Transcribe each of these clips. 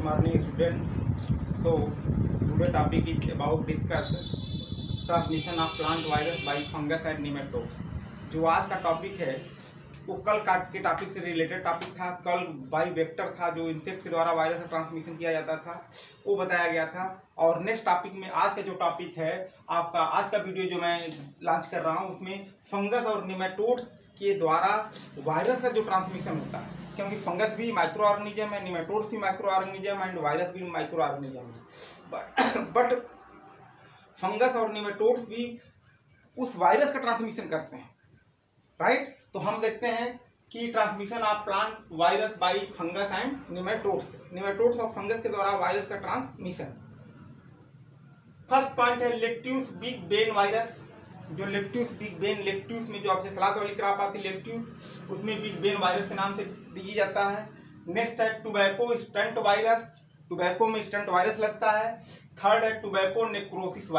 morning student. So today topic is about discuss transmission of plant virus by fungus and nematodes. जो आज का topic है वो कल के टॉपिक से रिलेटेड टॉपिक था। कल बाई वेक्टर था जो इंसेक्ट के द्वारा वायरस का ट्रांसमिशन किया जाता था, वो बताया गया था। और नेक्स्ट टॉपिक में आज का जो टॉपिक है आपका, आज का वीडियो जो मैं लॉन्च कर रहा हूँ उसमें फंगस और निमेटोड के द्वारा वायरस का जो ट्रांसमिशन होता है, क्योंकि फंगस भी माइक्रो ऑर्गेनिज्म है, निमेटोड्स भी माइक्रो ऑर्गेनिज्म एंड वायरस भी माइक्रो ऑर्गेनिज्म है। बट फंगस और निमेटोड्स भी उस वायरस का ट्रांसमिशन करते हैं, राइट। तो हम देखते हैं कि transmission of plant virus by fungus and nematodes और फंगस के द्वारा वायरस का ट्रांसमिशन। फर्स्ट पॉइंट है लेक्ट्यूस बिग बेन वायरस। जो लेक्ट्यूस बिग बेन, लेक्ट्यूस में जो आपके सलाद वाली क्रॉप आती है लेक्ट्यूस, उसमें बिग बेन वायरस के नाम से दी जाता है। नेक्स्ट है टोबैको स्टंट वायरस, टोबैको में स्टंट वायरस लगता है। थर्ड है टोबैको नेक्रोसिस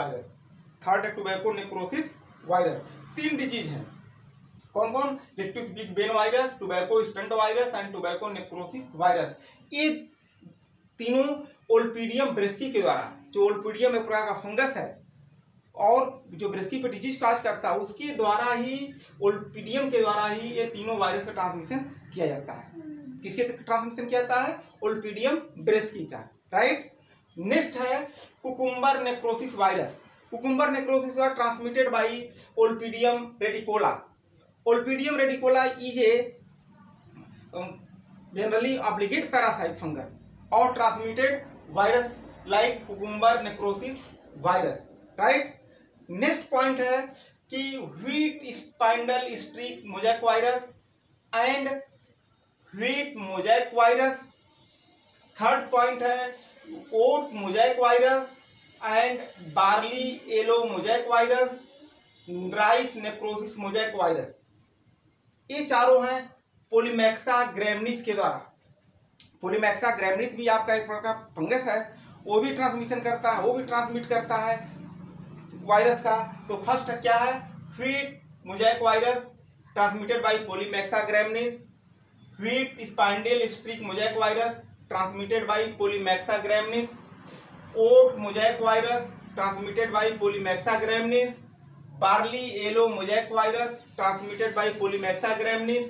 वायरस, तीन डिजीज हैं। कौन कौन? Lettuce big vein virus, tobacco stunt virus and tobacco necrosis virus. ये तीनों ओल्पिडियम ब्रेस्की के द्वारा, जो ओल्पिडियम एक प्रकार का फंगस है और जो ब्रेस्की पे डिजीज काज करता है, उसके द्वारा ही, ओल्पिडियम के द्वारा ही ये तीनों वायरस का ट्रांसमिशन किया जाता है। किसके ट्रांसमिशन किया जाता है? ओल्पिडियम ब्रेस्की का, राइट। नेक्स्ट है cucumber necrosis virus. Cucumber necrosis virus transmitted by Olpidium radicola. Olpidium reticola is a generally obligate parasite fungus or transmitted virus like cucumber necrosis virus, right। Next point है कि wheat spindle streak mosaic virus and wheat mosaic virus. Third point है oat mosaic virus and barley yellow mosaic virus, rice necrosis mosaic virus. ये चारों हैं पोलीमैक्सा ग्रैमिनीस के द्वारा। पोलीमैक्सा ग्रैमिनीस भी आपका एक प्रकार का फंगस है, वो भी ट्रांसमिशन करता है, वो भी ट्रांसमिट करता है वायरस का। तो फर्स्ट क्या है? Wheat mosaic virus transmitted by Polymyxa graminis. Wheat spindle streak mosaic virus transmitted by Polymyxa graminis. Oat mosaic virus transmitted by Polymyxa graminis. Barley yellow mosaic virus transmitted by Polymyxa graminis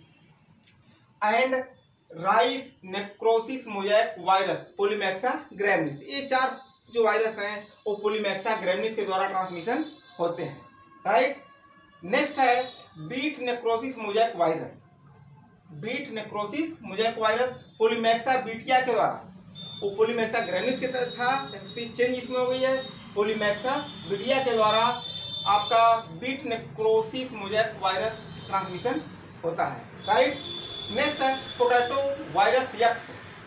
and rice necrosis mosaic virus Polymyxa graminis. ये चार जो virus हैं वो पोलीमैक्सा ग्रैमिनीस के द्वारा transmission होते हैं, right. Next है beet necrosis mosaic virus. Beet necrosis mosaic virus Polymyxa betae के द्वारा, वो पोलीमैक्सा ग्रैमिनीस के था, चेंज इसमें हो गई है, पोलीमैक्सा बीटिया के द्वारा आपका beet necrosis mosaic virus transmission होता है, राइट। नेक्स्ट है पोटैटो वायरस यक्स,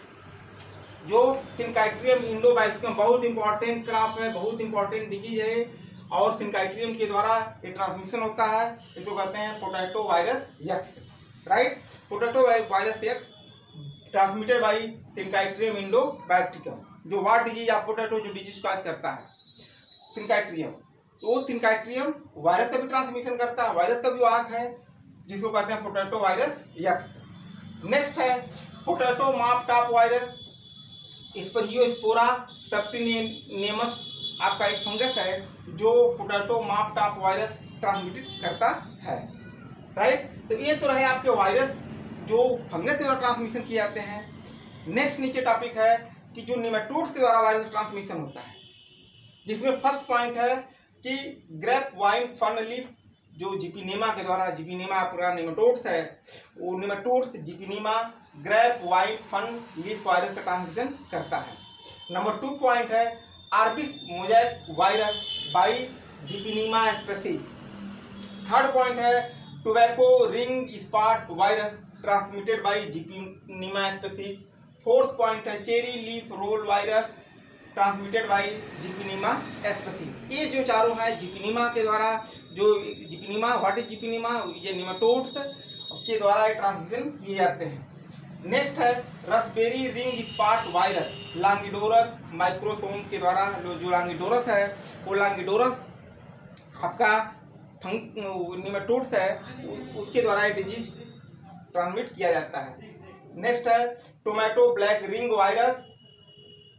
जो सिंकाइट्रियम इंडोबैक्टीरियम, बहुत इंपॉर्टेंट क्रॉप है, बहुत इंपॉर्टेंट डिजीज है और सिंकाइट्रियम के द्वारा ये ट्रांसमिशन होता है। इसको कहते हैं potato virus X, right. Potato virus X transmitted by Synchytrium endobioticum. जो वाट डिजीज आप पोटैटो जो डिजीज काज करता है सिंकाइट्रियम, तो सिंकाइट्रियम वायरस का भी ट्रांसमिशन करता है, वायरस का भी वाहक है, जिसको कहते हैं पोटैटो वायरस यक्स। नेक्स्ट है potato mop top virus, Spongospora सब्टिनेमस आपका एक फंगस है जो potato mop top virus transmit करता है, राइट। तो ये तो रहे आपके वायरस जो फंगस के द्वारा ट्रांसमिशन किए जाते हैं। नेक्स्ट नीचे टॉपिक है कि जो निमेटोड्स के द्वारा वायरस ट्रांसमिशन होता है, जिसमें फर्स्ट पॉइंट है कि ग्रेप वाइन फन लीफ, जो जिपिनेमा के द्वारा, जिपिनेमा पूरा निमेटोड्स है, वो nematodes Xiphinema grapevine fan leaf virus का ट्रांसमिशन करता है। नंबर 2 पॉइंट है arabis mosaic virus by Xiphinema species. Third point है tobacco ring spot virus transmitted by Xiphinema species. Fourth point है cherry leaf roll virus transmitted by Xiphinema species. ये जो चारों हैं जिपिनेमा के द्वारा, जो जिपिनेमा, व्हाट इज जिपिनेमा, ये निमेटोड्स के द्वारा ये ट्रांसमिशन किए जाते हैं। नेक्स्ट है raspberry ring spot virus Longidorus microsome के द्वारा। जो लॉन्गिडोरस है वो लॉन्गिडोरस आपका निमेटोड्स है, उसके द्वारा ये डिजीज ट्रांसमिट किया जाता है। नेक्स्ट है tomato black ring virus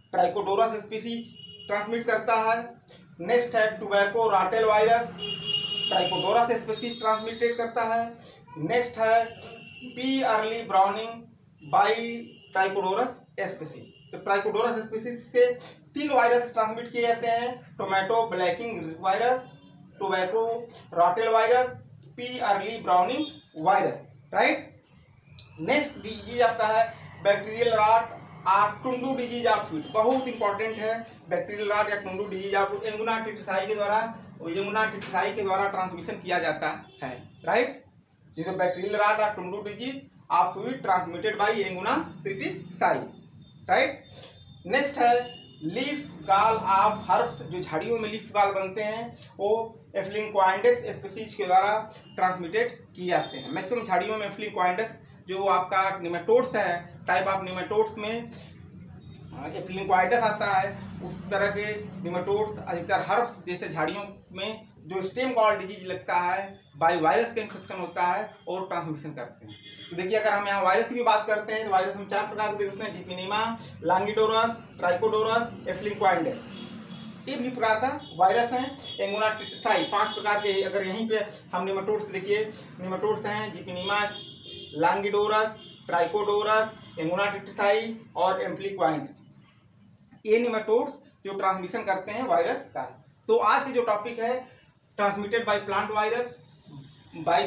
Trichodorus species transmit करता है। नेक्स्ट है tobacco rattle virus, Trichodorus species transmitted करता है। नेक्स्ट है pea early browning by Trichodorus species. तो ट्राइकोडोरस स्पीसीज से 3 वायरस ट्रांसमिट किए जाते हैं, tomato blacking virus, tobacco rattle virus, pea early browning virus, right. Next disease आपका है बैक्टीरियल रॉट और टुंडू डिजीज ऑफ फीट, बहुत इंपॉर्टेंट है। बैक्टीरियल रॉट या टुंडू डिजीज ऑफ एंगुना टिटिसाई के द्वारा ट्रांसमिशन किया जाता है, राइट। जिसे बैक्टीरियल रॉट और tundu disease of wheat transmitted by Anguina tritici, right. Next है लीफ गॉल ऑफ हर्ब्स, जो झाड़ियों में लीफ गॉल बनते हैं वो एफ्लिंक्वाइडेस स्पीसीज के द्वारा ट्रांसमिटेड किए जाते हैं। मैक्सिमम झाड़ियों में एफ्लिंक्वाइडेस जो आपका निमेटोड्स है, टाइप ऑफ निमेटोड्स में एफ्लिंक्वाइडेस आता है, उस तरह के निमेटोड्स अधिकतर हर्ब्स जैसे झाड़ियों में जो स्टेम गॉल डिजीज लगता है बाई वायरस का इन्फेक्शन होता है और ट्रांसमिशन करते हैं। तो देखिए अगर हम यहाँ वायरस की भी बात करते हैं तो वायरस हम 4 प्रकार के देखते हैं, जिपनीमा, लॉन्गिडोरस, ट्राइकोडोरस, एफ्लिंक्वाइडेस, ये भी प्रकार का वायरस हैं। एंगुना टिटिसाई 5 प्रकार के, अगर यहीं पे हम निमेटोड्स देखिए, निमेटोड्स हैं जिपनीमा, लॉन्गिडोरस, ट्राइकोडोरस, एंगुना टिटिसाई और एफ्लिंक्वाइडेस, ये निमेटोड्स जो ट्रांसमिशन करते हैं वायरस का। तो आज की जो टॉपिक है transmitted by plant virus by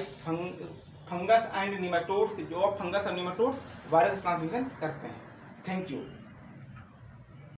fungus and nematodes, जो फंगस और निमेटोड्स वायरस ट्रांसमिशन करते हैं। Thank you.